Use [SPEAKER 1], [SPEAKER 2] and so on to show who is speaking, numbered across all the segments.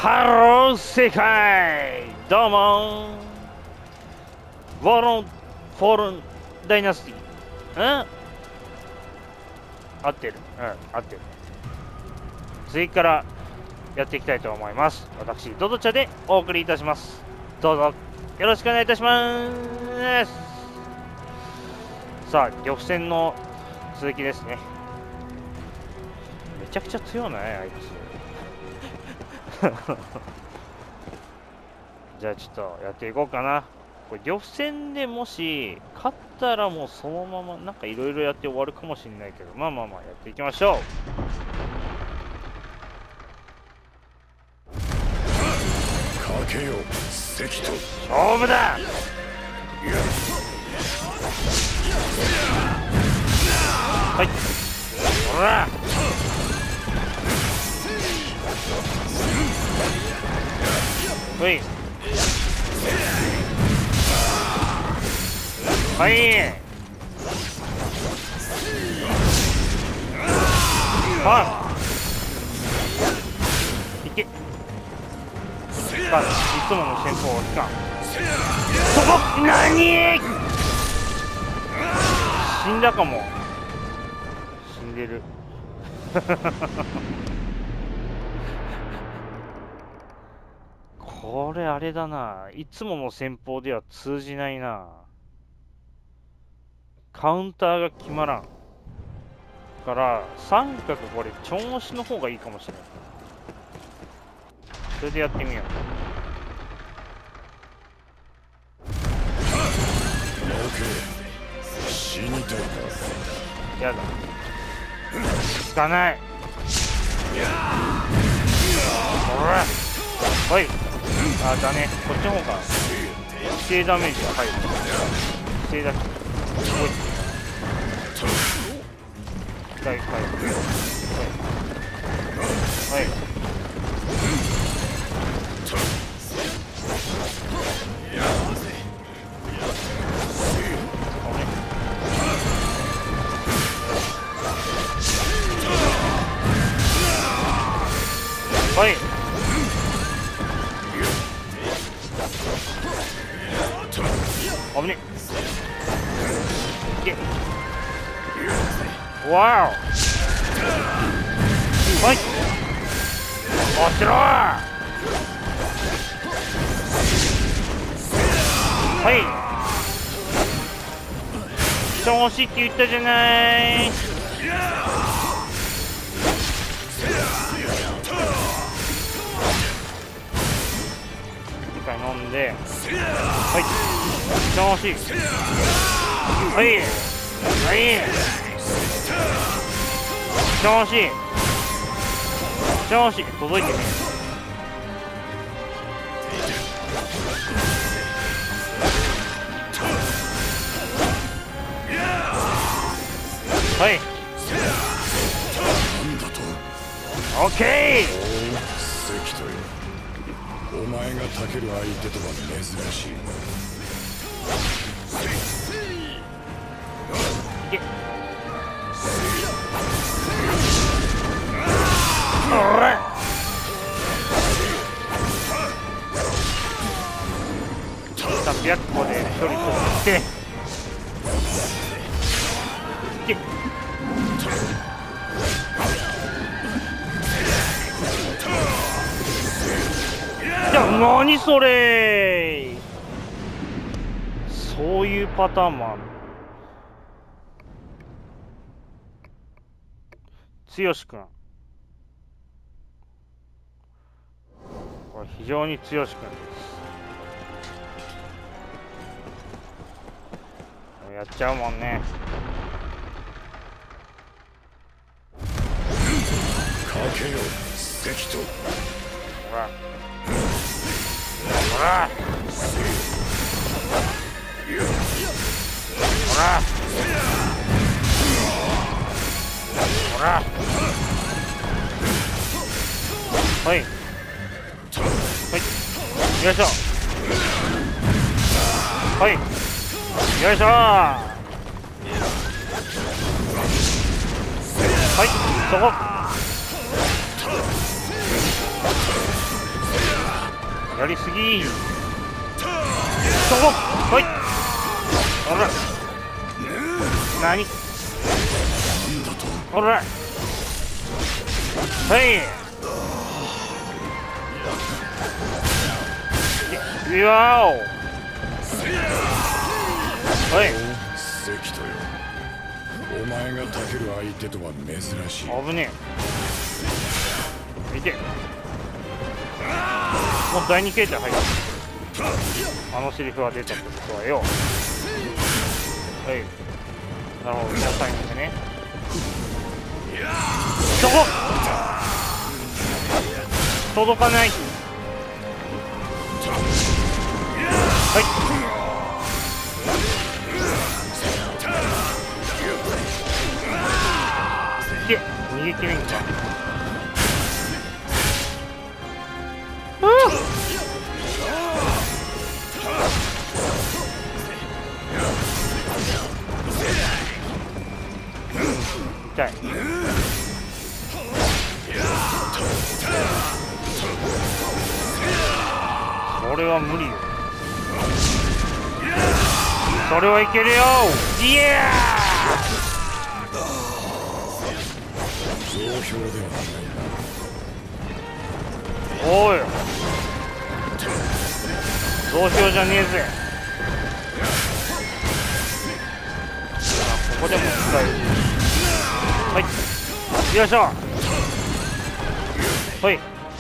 [SPEAKER 1] ハロー世界、どうもウォロンフォールンダイナスティ合ってる、合ってる。次からやっていきたいと思います。私ドドチャでお送りいたします。どうぞよろしくお願いいたします。さあ、漁夫戦の続きですね。めちゃくちゃ強いね、あいつ。じゃあちょっとやっていこうかな。これ漁夫戦でもし勝ったらもうそのままなんかいろいろやって終わるかもしれないけど、まあやっていきましょう。
[SPEAKER 2] かけよ関と
[SPEAKER 1] 勝負だ。はい、ほらほいはい、いけ。いつもの戦法を期間そこ何死んだかも。死んでる。これあれだな、いつもの戦法では通じないな。カウンターが決まらんから三角、これちょん押しの方がいいかもしれない。それでやってみよう。
[SPEAKER 2] 死にたいか。
[SPEAKER 1] やだ、効かない。ほらはい、あ、だね、こっちの方が規定ダメージが入る。規定だけすごい。はいはいはいはい。はい。危ね。いけ。わお。はい。落ちろー。はい。ちょん押しって言ったじゃない。飲んで、はい、ちょん押し、はいはいちょん押し、ちょん押し、届いてね。はい、オッケー。
[SPEAKER 2] 関とよ、お前がたける相手とは珍しい。
[SPEAKER 1] いけ。おら300個で処理していけ。いや、何それー。そういうパターンもある。剛くん、これ非常に剛くんです。やっちゃうもんね。
[SPEAKER 2] かけよ関と
[SPEAKER 1] ほらほらほらほら、はいはい、よいしょ、はい、よいしょ、はい、そこ。 やりすぎ。そこほい。ほら何ほらはい。うわおはい。
[SPEAKER 2] 関とよ、お前がたける相手とは珍しい。
[SPEAKER 1] 危ねえ。見てもう第2形態入った。あのセリフが出たってことはよ。はい、なるほど、このタイミングね。そこ届かない。はい。で逃げ切れんか。痛い。それは無理よ。それはいけるよ。イエ
[SPEAKER 2] 総評では
[SPEAKER 1] ーおい増票じゃねえぜ。ここでも使える。はいよいしょ。はい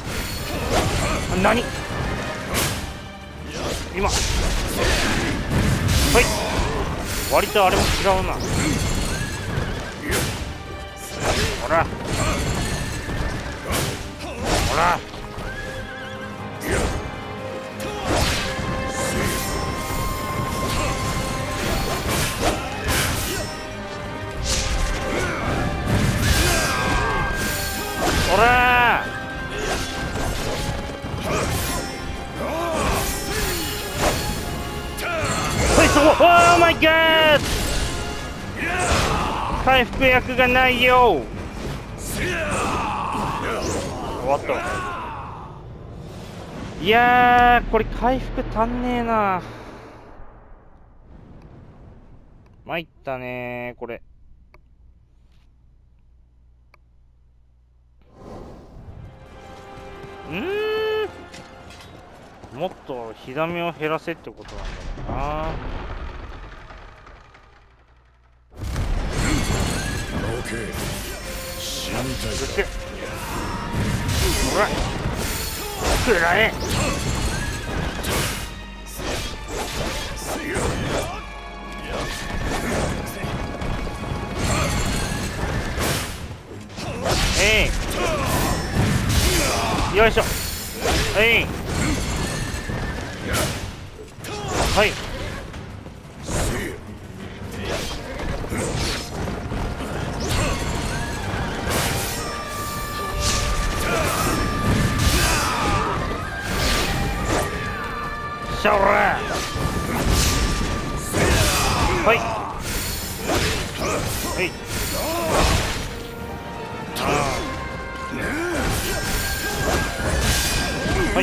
[SPEAKER 1] 何今はい割とあれも違うな。ほらほらほらはいそこ。オーマイガー、回復薬がないよ。終わった。いやーこれ回復足んねえな。参ったねーこれ。もっと火ダメを減らせってことなんだろうな。
[SPEAKER 2] オッケー、死にたい
[SPEAKER 1] そしてほらくらえ。よいしょ。はいしゃおらはいはいはい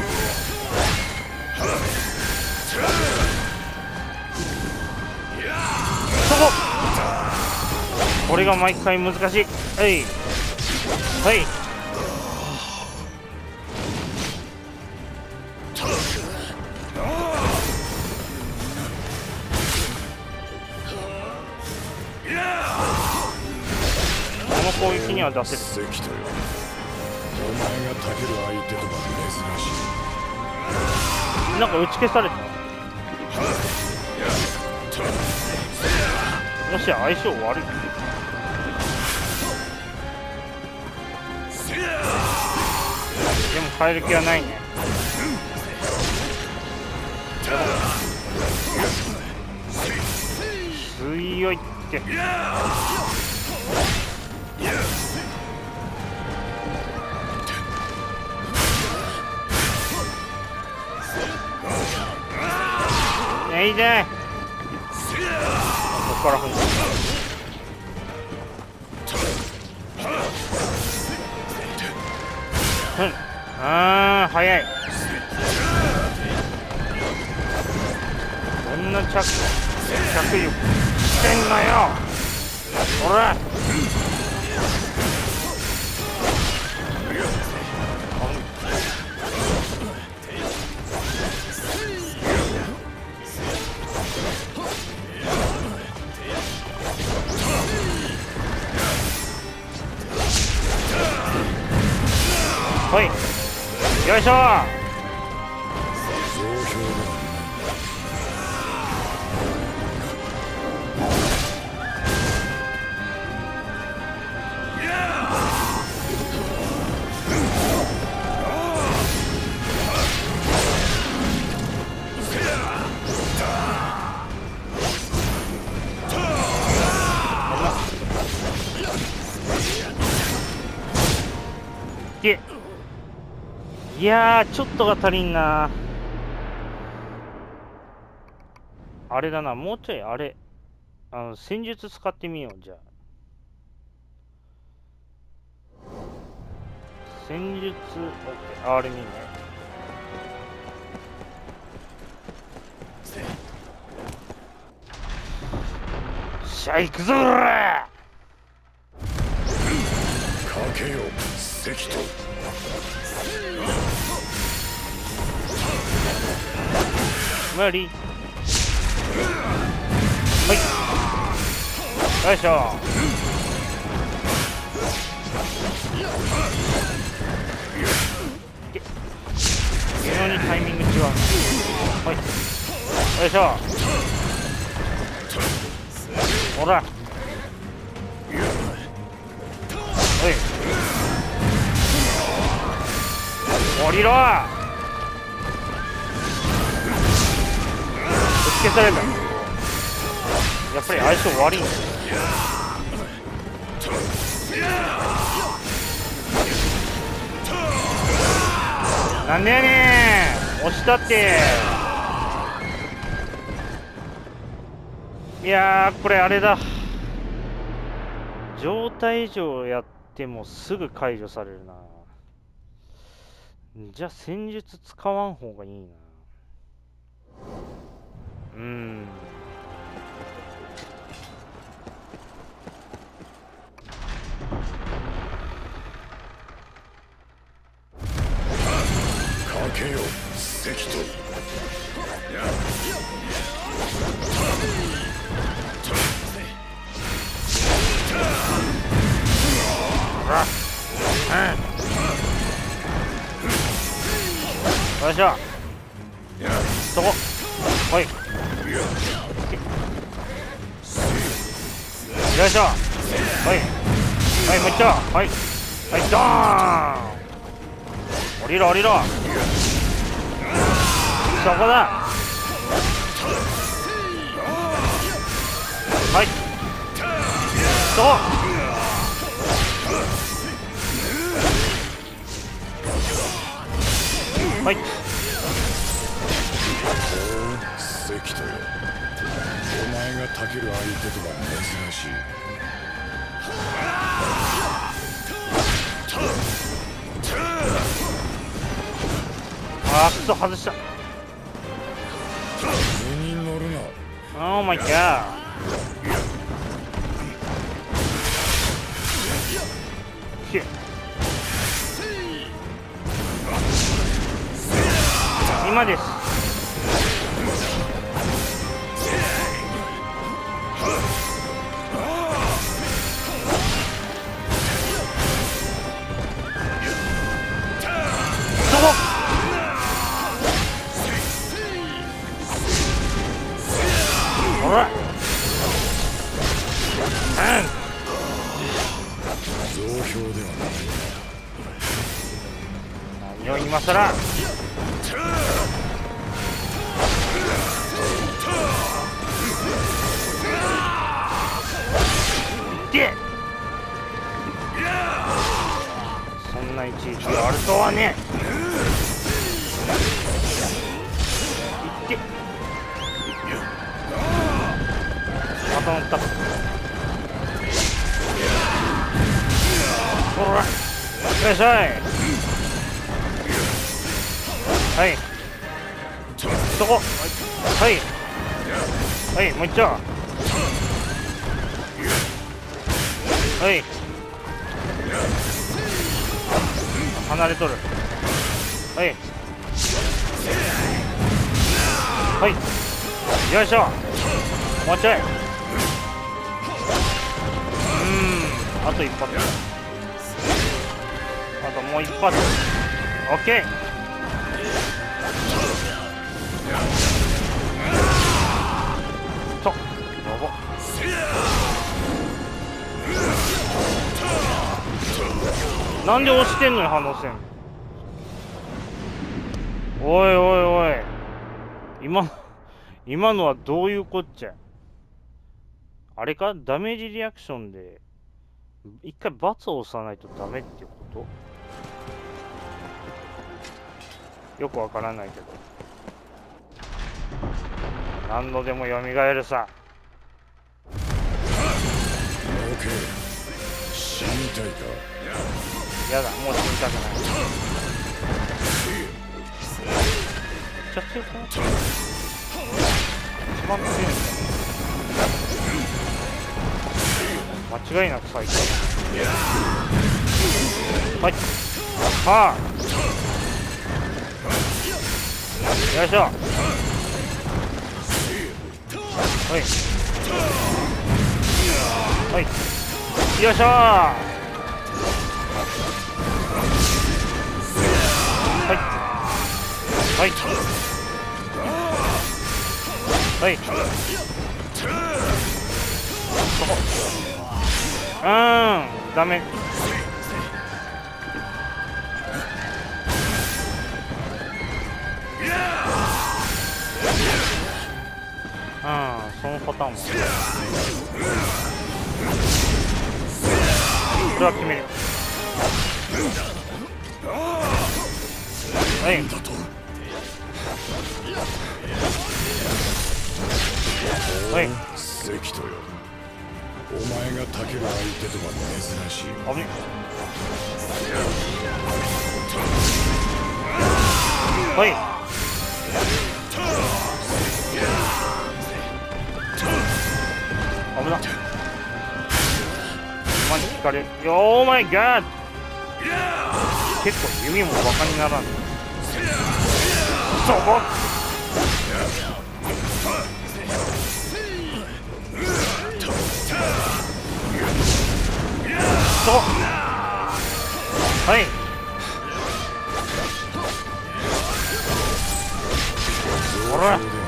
[SPEAKER 1] そこ。これが毎回難しい。はいはいこの攻撃には出せる。
[SPEAKER 2] 関とよ、お前がたける相手とは珍しい。
[SPEAKER 1] なんか打ち消された。もしや相性悪い。でも変える気はないね。強いって。いいね。ここから本当にああ早い。 んな着力してんのよ。ほらほい、よいしょ。いやー、ちょっとが足りんな。あれだな、もうちょいあれ、戦術使ってみよう。じゃあ戦術、オッケー、あれにね。しゃ、行くぞーら。
[SPEAKER 2] かけよ関と。
[SPEAKER 1] 無理。はい、よいしょ。微妙にタイミング違う。はい、よいしょ。ほら、おい、降りろ。ぶつけされた。やっぱり相性悪いんだよ。なんでやねん、押したって。いやー、これあれだ。状態異常やってもすぐ解除されるな。じゃあ戦術使わん方がいいな。
[SPEAKER 2] かけよ関と。
[SPEAKER 1] よいしょ。そこ。ほい。よいしょ。ほい。はい、もう一丁。はい。はい、ドーン。降りろ、降りろ。そこだ。はい。そこ。はい。
[SPEAKER 2] 関とよ、お前がたける相手とは珍しい。
[SPEAKER 1] あー、くそ、外した。
[SPEAKER 2] 図に乗るな。
[SPEAKER 1] オーマイガー。今です。そこ。ほら。
[SPEAKER 2] 増票ではない。
[SPEAKER 1] 何を今さら。でそんないちいちあるとはね。いってまた乗った。ほら、よいしょい。はい、そこ。はい、 はい、もう一丁。はい。離れとる。はい。はい。よいしょ。もうちょい。あと一発。あともう一発。オッケー。と、やば。なんで押してんのよ、反応せん。おいおいおい。今のはどういうこっちゃ。あれか、ダメージリアクションで一回×を押さないとダメっていうこと？よくわからないけど。何度でも蘇るさ。
[SPEAKER 2] オーケー。死にたいか。
[SPEAKER 1] やだ、もう死にたくない。めっちゃ強くない？一番強いんだ。間違いなく最高。はい。はあ。よいしょ。はい。はい。よいしょー。はい。はい。はい。ダメ。そのパターンも。これは決める。はい。はい。
[SPEAKER 2] 関とよ。お前がたける相手とは珍しい。
[SPEAKER 1] あぶね。はい。危な。今に聞かれる。オーマイガー。結構弓もバカにならん。そこ。はい。ほら。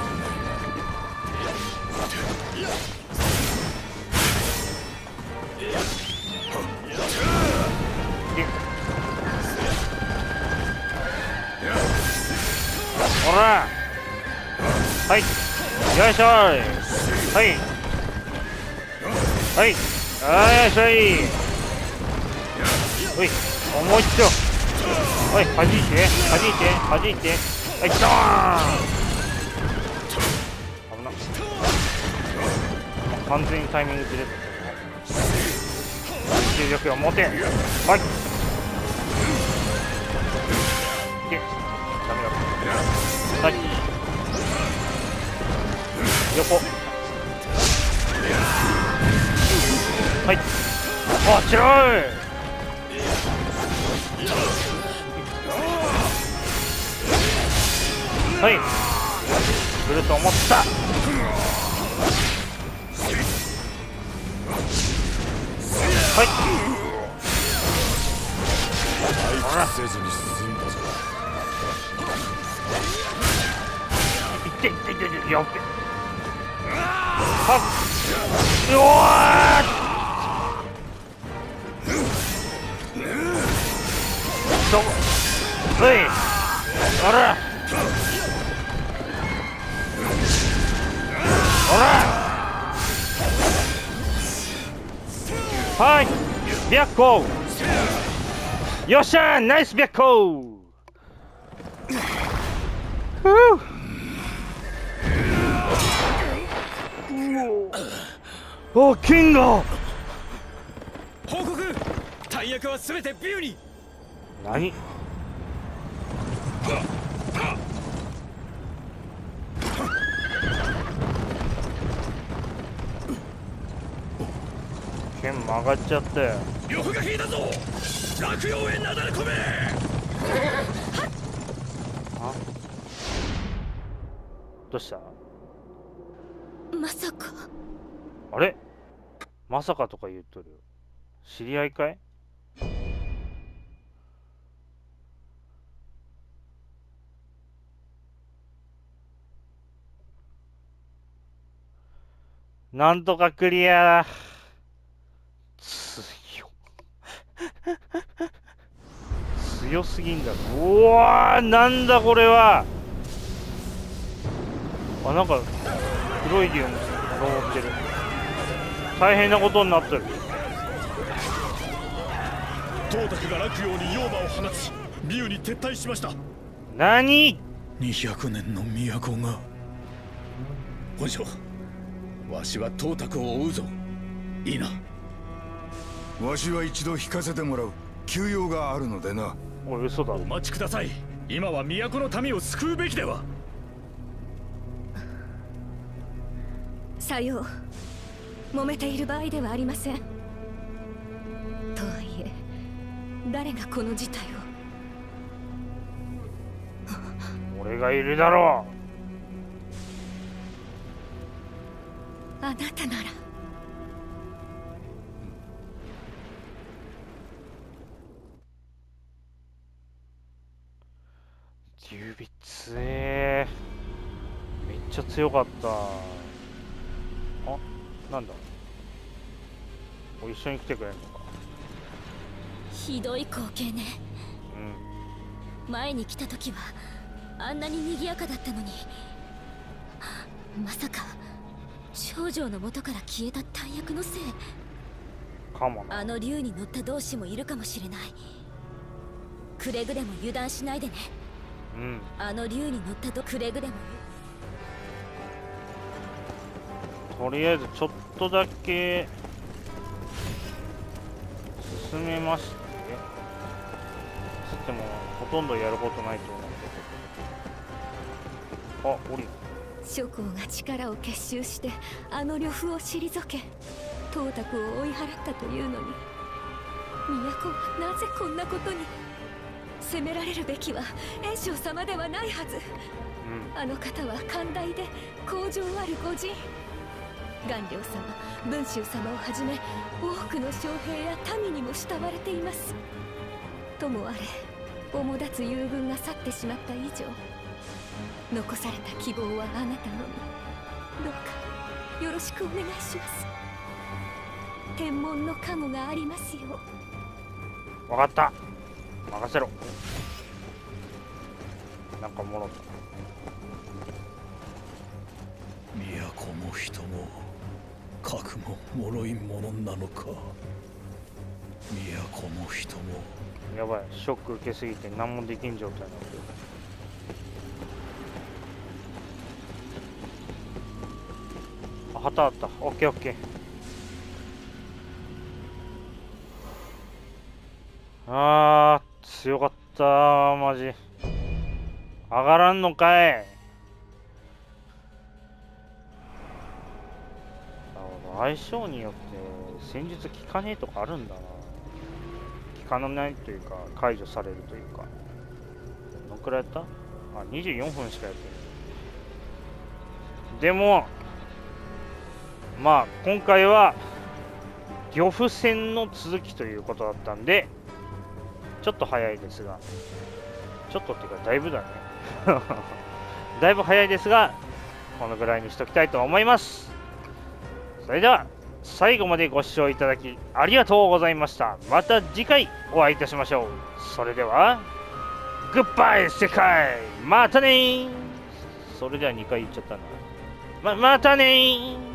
[SPEAKER 1] ほら。はい。よいしょー。はい。はい。よいしょい。おい、もう一丁。おい、弾いて、弾いて、弾いて。はい、ドーン。危な。完全にタイミングずれてた。重力を持て。はい。で、ダメだ。はい。横。はい。あ、違う。はい。来ると思った。はい。ほら。
[SPEAKER 2] せずに進んだぞ。
[SPEAKER 1] いっていっていっていって、やっべ。はっ。よー。どう。はい。あら。ほら。はい。白虎。よっしゃー、ナイス白虎。お、キング。
[SPEAKER 3] 報告。大役は全てビューに。
[SPEAKER 1] 何？ 上がっちゃったよ。
[SPEAKER 3] 呂布が引いたぞ。落葉へなだれ込め。
[SPEAKER 1] あ、どうした？
[SPEAKER 4] まさか。
[SPEAKER 1] あれ、まさかとか言うとるよ。知り合いかい？なんとかクリア。強強すぎんだろ。うわー、なんだこれは。あ、なんか黒い竜も登ってる。大変なことになってる。
[SPEAKER 2] 董卓が落葉に妖魔を放ち美羽に撤退しました。
[SPEAKER 1] 何
[SPEAKER 2] 200年の都が。本将、わしは董卓を追うぞ。いいな。わしは一度引かせてもらう。休養があるのでな。
[SPEAKER 1] おい、嘘だ。
[SPEAKER 3] お待ちください。今は都の民を救うべきでは。
[SPEAKER 4] さよう、揉めている場合ではありません。とはいえ、誰がこの事態を。
[SPEAKER 1] 俺がいるだろ
[SPEAKER 4] あなたなら。
[SPEAKER 1] 竜尾強え。めっちゃ強かった。あ、なんだ。お、一緒に来てくれんのか。
[SPEAKER 4] ひどい光景ね。
[SPEAKER 1] うん。
[SPEAKER 4] 前に来た時はあんなに賑やかだったのに、まさか少女の元から消えた大役のせい。
[SPEAKER 1] かもな。
[SPEAKER 4] あの竜に乗った同志もいるかもしれない。くれぐれも油断しないでね。
[SPEAKER 1] うん。
[SPEAKER 4] あの竜に乗ったくれぐれも。
[SPEAKER 1] とりあえずちょっとだけ進めまして、つってもほとんどやることないと思うけど。あ、降りる。
[SPEAKER 4] 諸侯が力を結集してあの呂布を退け、董卓を追い払ったというのに、都はなぜこんなことに。責められるべきは袁紹様ではないはず。あの方は寛大で厚情ある御仁。顔料様、文州様をはじめ多くの将兵や民にも慕われています。ともあれ、主立つ友軍が去ってしまった以上、残された希望はあなたのみ。どうかよろしくお願いします。天文の加護がありますよ。
[SPEAKER 1] 分かった、任せろ。なんかもろた。
[SPEAKER 2] 都も人も核も脆いものなのか。都も人も。
[SPEAKER 1] やばい、ショック受けすぎて何もできん状態になってる。あ、旗あった。オッケーオッケー。あー、強かったー、マジ。上がらんのかい。相性によって戦術効かねえとかあるんだな。効かないというか解除されるというか。どのくらいやった？あ、24分しかやってない。でもまあ今回は呂布戦の続きということだったんで、ちょっと早いですが、ちょっとっていうかだいぶだねだいぶ早いですが、このぐらいにしときたいと思います。それでは最後までご視聴いただきありがとうございました。また次回お会いいたしましょう。それではグッバイ世界、またねー。それでは2回言っちゃったな。またねー。